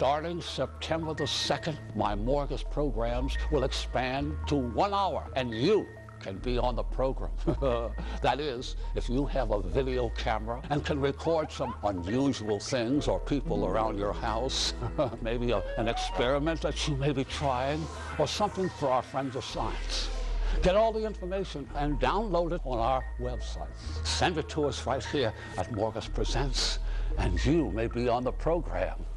Starting September the 2nd, my Morgus programs will expand to 1 hour, and you can be on the program. That is, if you have a video camera and can record some unusual things or people around your house, maybe an experiment that you may be trying, or something for our friends of science. Get all the information and download it on our website. Send it to us right here at Morgus Presents, and you may be on the program.